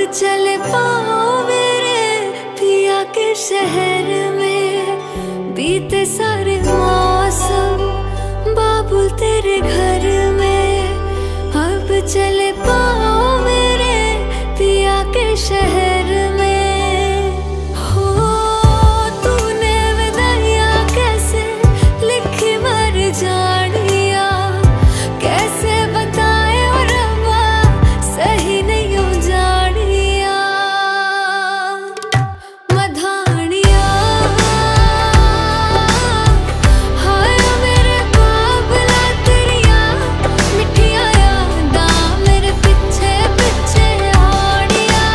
चले पाओ मेरे पिया के शहर में, बीते सारे मौसम बाबुल तेरे घर में। अब चले पाओ मेरे पिया के शहर में। हो तूने विदाइयां कैसे लिखी मर जानिया, कैसे बताए और रब्बा सही नहीं हो जानिया। मधानिया हाय मेरे बाबला तेरिया मिठिया यादा मेरे पीछे पीछे आड़िया।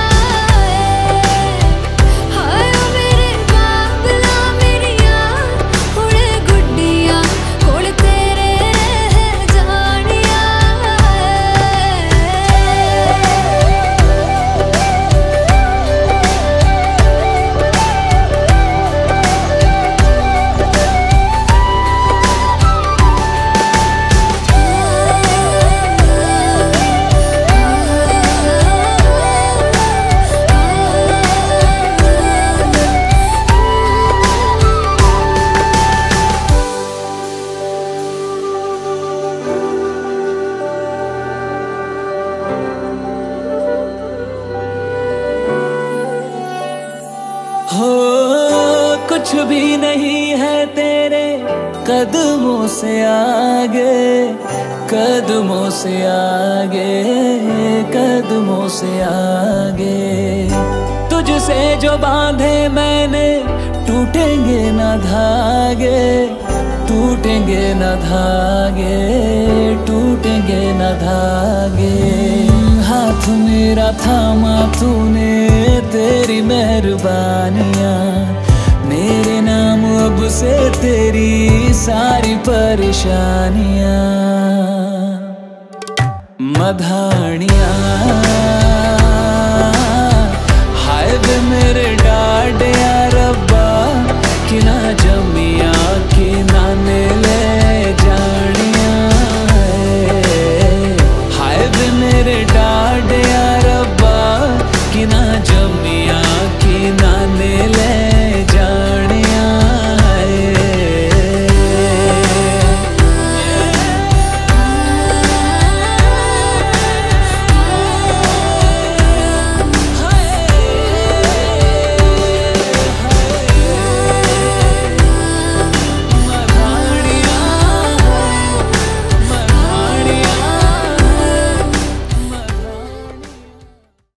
हाय मेरे बाबला मेरिया हुणे गुड्डिया कोल तेरे रह जानिया। हो कुछ भी नहीं है तेरे कदमों से आगे, कदमों से आगे, कदमों से आगे। तुझसे जो बांधे मैंने टूटेंगे ना धागे, टूटेंगे ना धागे, टूटेंगे ना धागे। हाथ मेरा थामा तूने तेरी मेहरबानियाँ, मेरे नाम अब से तेरी सारी परेशानियाँ। मधानियाँ